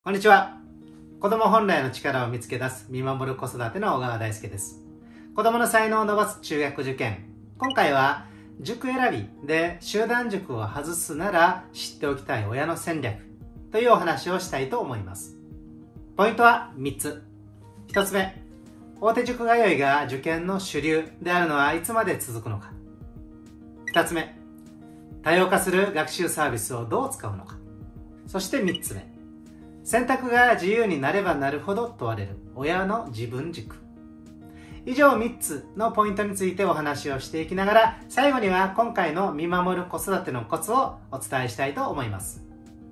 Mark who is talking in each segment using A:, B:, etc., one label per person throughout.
A: こんにちは。子供本来の力を見つけ出す見守る子育ての小川大輔です。子供の才能を伸ばす中学受験。今回は塾選びで集団塾を外すなら知っておきたい親の戦略というお話をしたいと思います。ポイントは3つ。1つ目、大手塾通いが受験の主流であるのはいつまで続くのか。2つ目、多様化する学習サービスをどう使うのか。そして3つ目、選択が自由になればなるほど問われる親の自分軸。以上3つのポイントについてお話をしていきながら、最後には今回の見守る子育てのコツをお伝えしたいと思います。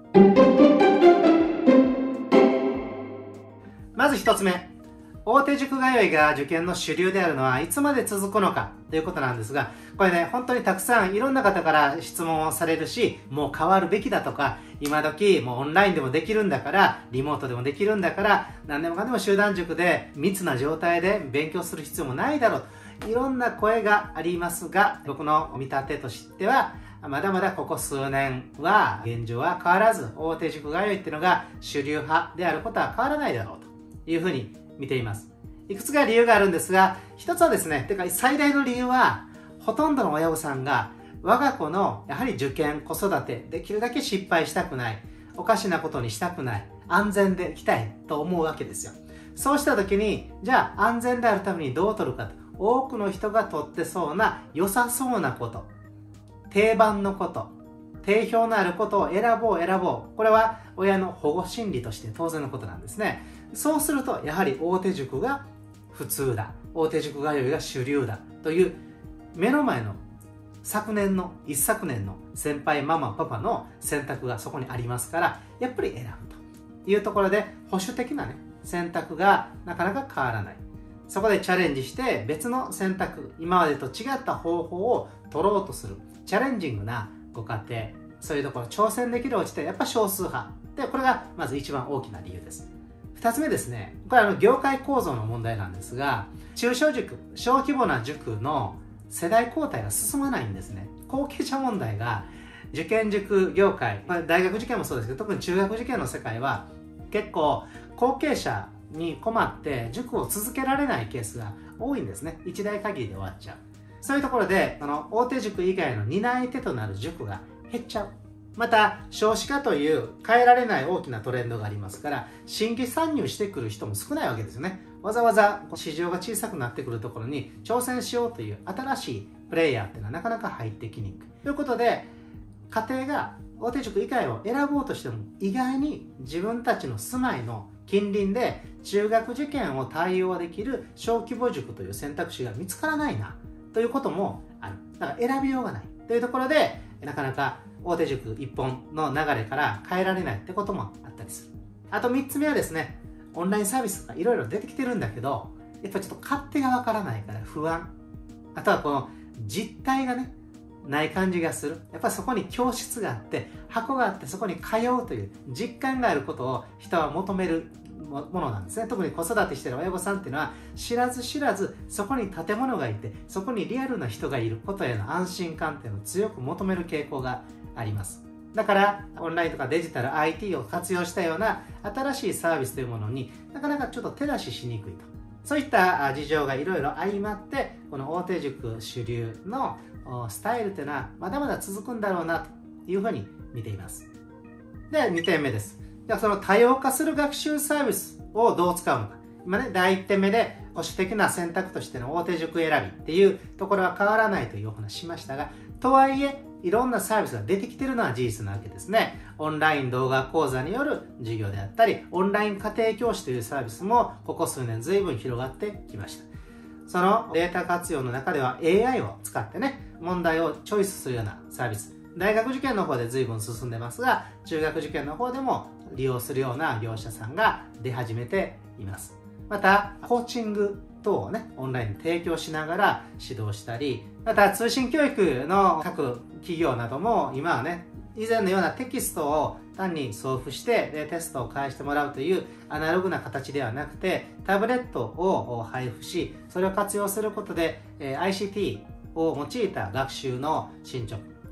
A: まず1つ目、大手塾通いが受験の主流であるのはいつまで続くのかということなんですが、これね、本当にたくさんいろんな方から質問をされるし、もう変わるべきだとか、今時もうオンラインでもできるんだから、リモートでもできるんだから、何でもかんでも集団塾で密な状態で勉強する必要もないだろうと、いろんな声がありますが、僕の見立てとしては、まだまだここ数年は現状は変わらず、大手塾通いっていうのが主流派であることは変わらないだろうというふうに見ています。いくつか理由があるんですが、一つはですね、てか最大の理由は、ほとんどの親御さんが我が子のやはり受験、子育て、できるだけ失敗したくない、おかしなことにしたくない、安全でいきたいと思うわけですよ。そうした時に、じゃあ安全であるためにどう取るかと、多くの人が取ってそうな良さそうなこと、定番のこと、定評のあることを選ぼう。これは親の保護心理として当然のことなんですね。そうすると、やはり大手塾が普通だ、大手塾通いが主流だという目の前の一昨年の先輩ママパパの選択がそこにありますから、やっぱり選ぶというところで保守的なね、選択がなかなか変わらない。そこでチャレンジして別の選択、今までと違った方法を取ろうとするチャレンジングなご家庭、そういうところ挑戦できるうちってやっぱ少数派で、これがまず一番大きな理由です。2つ目ですね、これは業界構造の問題なんですが、中小塾、小規模な塾の世代交代が進まないんですね。後継者問題が受験塾業界、大学受験もそうですけど、特に中学受験の世界は結構後継者に困って塾を続けられないケースが多いんですね。一代限りで終わっちゃう。そういうところで大手塾以外の担い手となる塾が減っちゃう。また少子化という変えられない大きなトレンドがありますから、新規参入してくる人も少ないわけですよね。わざわざ市場が小さくなってくるところに挑戦しようという新しいプレイヤーっていうのはなかなか入ってきにくいということで、家庭が大手塾以外を選ぼうとしても意外に自分たちの住まいの近隣で中学受験を対応できる小規模塾という選択肢が見つからないなということもある。だから選びようがないというところで、なかなか大手塾一本の流れから変えられないってこともあったりする。あと3つ目はですね、オンラインサービスがいろいろ出てきてるんだけど、やっぱちょっと勝手がわからないから不安。あとはこの実態がね、ない感じがする。やっぱりそこに教室があって、箱があってそこに通うという実感があることを人は求めるものなんですね。特に子育てしている親御さんっていうのは、知らず知らずそこに建物がいて、そこにリアルな人がいることへの安心感っていうのを強く求める傾向があります。だからオンラインとかデジタル IT を活用したような新しいサービスというものになかなかちょっと手出ししにくいと、そういった事情がいろいろ相まって、この大手塾主流のスタイルというのはまだまだ続くんだろうなというふうに見ています。で、2点目です。ではその多様化する学習サービスをどう使うのか。今ね、第1点目で保守的な選択としての大手塾選びっていうところは変わらないというお話しましたが、とはいえいろんなサービスが出てきているのは事実なわけですね。オンライン動画講座による授業であったり、オンライン家庭教師というサービスもここ数年随分広がってきました。そのデータ活用の中では AI を使ってね、問題をチョイスするようなサービス、大学受験の方で随分進んでますが、中学受験の方でも利用するような業者さんが出始めています。またコーチング等をね、オンラインで提供しながら指導したり、また通信教育の各企業なども今はね、以前のようなテキストを単に送付してテストを返してもらうというアナログな形ではなくて、タブレットを配布し、それを活用することで ICT を用いた学習の進捗、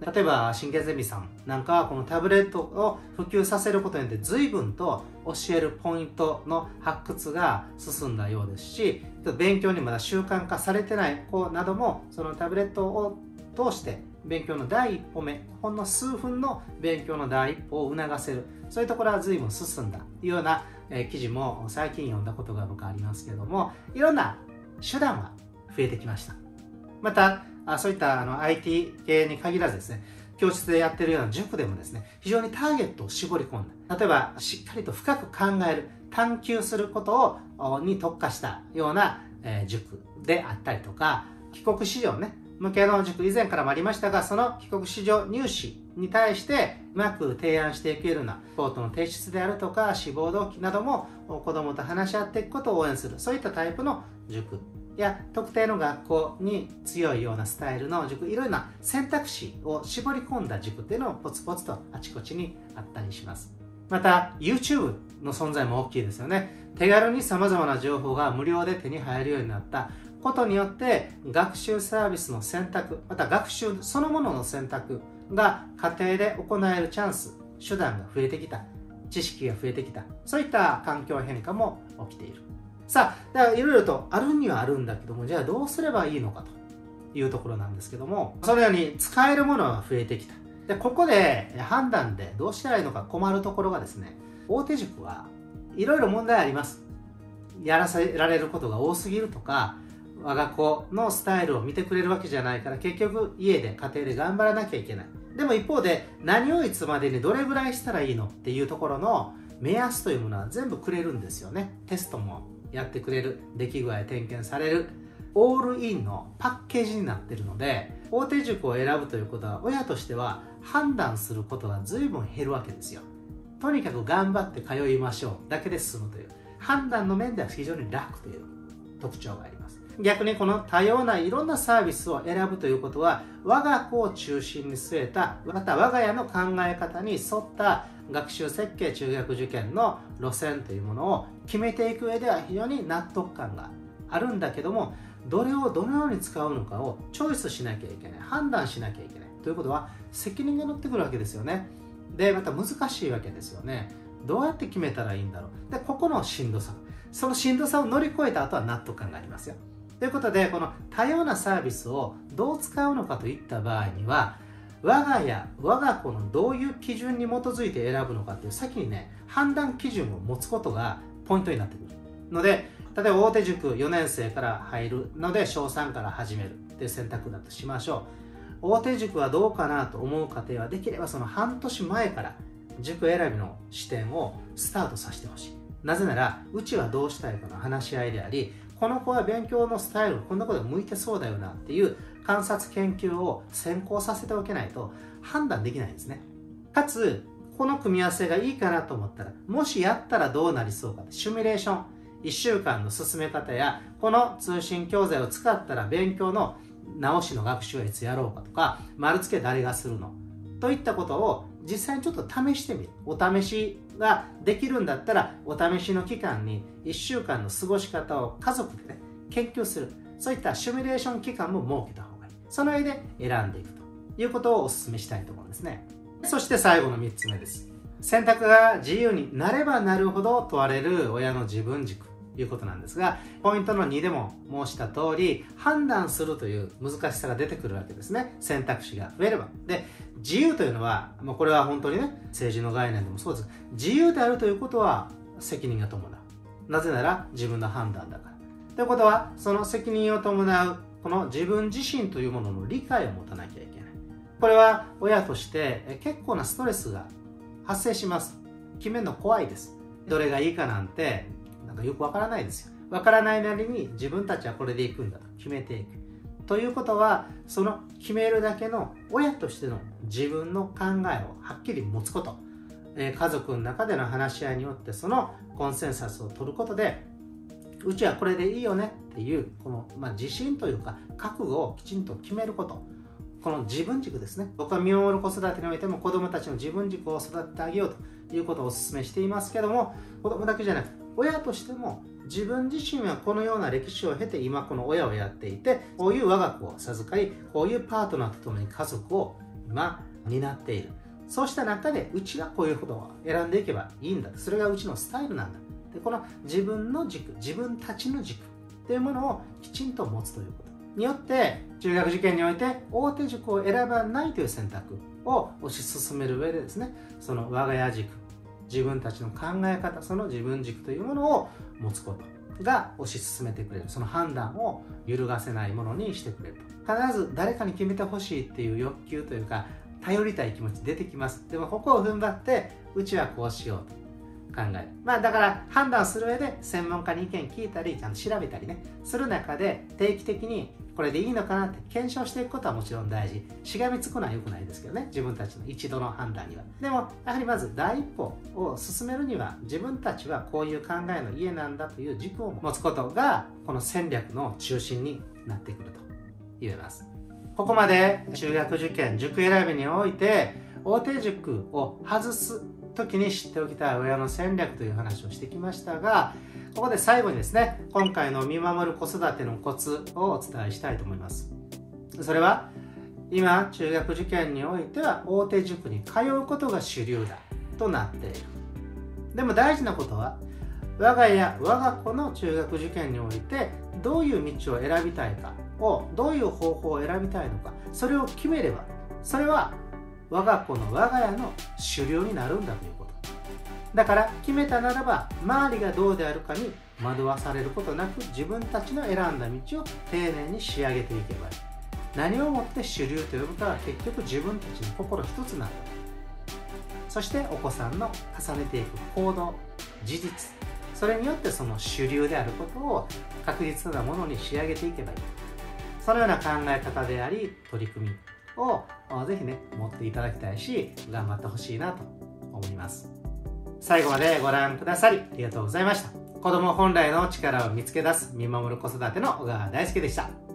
A: 例えば神経ゼミさんなんかはこのタブレットを普及させることによって随分と教えるポイントの発掘が進んだようですし、勉強にまだ習慣化されてない子などもそのタブレットを通して勉強の第一歩目、ほんの数分の勉強の第一歩を促せる、そういうところは随分進んだというような記事も最近読んだことが僕ありますけれども、いろんな手段は増えてきました。またそういったIT 系に限らずですね、教室でやってるような塾でもですね、非常にターゲットを絞り込んだ、例えばしっかりと深く考える、探求することに特化したような塾であったりとか、帰国子女ね向けの塾、以前からもありましたが、その帰国子女入試に対してうまく提案していけるようなコートの提出であるとか志望動機なども子どもと話し合っていくことを応援する、そういったタイプの塾や特定の学校に強いようなスタイルの塾、いろいろな選択肢を絞り込んだ塾っていうのをポツポツとあちこちにあったりします。また YouTube の存在も大きいですよね。手軽に様々な情報が無料で手に入るようになったことによって学習サービスの選択、また学習そのものの選択が家庭で行えるチャンス、手段が増えてきた、知識が増えてきた、そういった環境変化も起きている。さあ、だからいろいろとあるにはあるんだけども、じゃあどうすればいいのかというところなんですけども、そのように使えるものが増えてきた。で、ここで判断でどうしたらいいのか困るところがですね、大手塾はいろいろ問題あります。やらせられることが多すぎるとか、我が子のスタイルを見てくれるわけじゃないから結局家で家庭で頑張らなきゃいけない。でも一方で何をいつまでにどれぐらいしたらいいのっていうところの目安というものは全部くれるんですよね。テストもやってくれる、出来具合点検される、オールインのパッケージになっているので、大手塾を選ぶということは親としては判断することが随分減るわけですよ。とにかく頑張って通いましょうだけで済むという判断の面では非常に楽という特徴があります。逆にこの多様ないろんなサービスを選ぶということは我が子を中心に据えた、また我が家の考え方に沿った学習設計中学受験の路線というものを決めていく上では非常に納得感があるんだけども、どれをどのように使うのかをチョイスしなきゃいけない、判断しなきゃいけないということは責任が乗ってくるわけですよね。でまた難しいわけですよね。どうやって決めたらいいんだろう。でここのしんどさ、そのしんどさを乗り越えた後は納得感がありますよ。ということでこの多様なサービスをどう使うのかといった場合には、我が家我が子のどういう基準に基づいて選ぶのかっていう先にね判断基準を持つことがポイントになってくるので、例えば大手塾4年生から入るので小3から始めるっていう選択だとしましょう。大手塾はどうかなと思う家庭はできればその半年前から塾選びの視点をスタートさせてほしい。なぜならうちはどうしたいかの話し合いであり、この子は勉強のスタイルこんなことが向いてそうだよなっていう観察研究を先行させておけないと判断できないんですね。かつこの組み合わせがいいかなと思ったら、もしやったらどうなりそうかシミュレーション、1週間の進め方やこの通信教材を使ったら勉強の直しの学習はいつやろうかとか、丸付け誰がするのといったことを実際にちょっと試してみる。お試しができるんだったらお試しの期間に1週間の過ごし方を家族でね研究する、そういったシミュレーション期間も設けた方がいい。その上で選んでいくということをお勧めしたいと思うんですね。そして最後の3つ目です。選択が自由になればなるほど問われる親の自分軸ということなんですが、ポイントの2でも申した通り判断するという難しさが出てくるわけですね。選択肢が増えれば。で自由というのはもうこれは本当にね政治の概念でもそうです。自由であるということは責任が伴う。なぜなら自分の判断だから。ということはその責任を伴うこの自分自身というものの理解を持たなきゃいけない。これは親として結構なストレスが発生します。決めるの怖いです。どれがいいかなんてなんかよくわからないですよ。わからないなりに自分たちはこれでいくんだと決めていく。ということはその決めるだけの親としての自分の考えをはっきり持つこと、家族の中での話し合いによってそのコンセンサスを取ることで、うちはこれでいいよねっていうこの、自信というか覚悟をきちんと決めること、この自分軸ですね。僕は見守る子育てにおいても子どもたちの自分軸を育ててあげようということをお勧めしていますけども、子どもだけじゃなく親としても自分自身はこのような歴史を経て今この親をやっていて、こういう我が子を授かり、こういうパートナーと共に家族を今担っている。そうした中でうちはこういうことを選んでいけばいいんだ。それがうちのスタイルなんだ。でこの自分の軸、自分たちの軸というものをきちんと持つということによって、中学受験において大手塾を選ばないという選択を推し進める上でですね、その我が家軸、自分たちの考え方、その自分軸というものを持つことが推し進めてくれる。その判断を揺るがせないものにしてくれると。必ず誰かに決めてほしいっていう欲求というか、頼りたい気持ち出てきます。でもここを踏ん張って、うちはこうしようと考える。だから判断する上で専門家に意見聞いたり、ちゃんと調べたりね、する中で定期的にこれでいいのかなって検証していくことはもちろん大事。しがみつくのは良くないですけどね、自分たちの一度の判断には。でもやはりまず第一歩を進めるには、自分たちはこういう考えの家なんだという軸を持つことが、この戦略の中心になってくると言えます。ここまで中学受験、塾選びにおいて大手塾を外す時に知っておきたい親の戦略という話をしてきましたが、ここで最後にですね、今回の見守る子育てのコツをお伝えしたいと思います。それは、今中学受験においては大手塾に通うことが主流だとなっている。でも大事なことは、我が家、我が子の中学受験においてどういう道を選びたいかを、どういう方法を選びたいのか、それを決めれば、それは我が子の我が家の主流になるんだということ。だから決めたならば、周りがどうであるかに惑わされることなく、自分たちの選んだ道を丁寧に仕上げていけばいい。何をもって主流と呼ぶかは結局自分たちの心一つなんだ。そしてお子さんの重ねていく行動、事実、それによってその主流であることを確実なものに仕上げていけばいい。そのような考え方であり、取り組みをぜひね、持っていただきたいし、頑張ってほしいなと思います。最後までご覧くださりありがとうございました。子供本来の力を見つけ出す見守る子育ての小川大輔でした。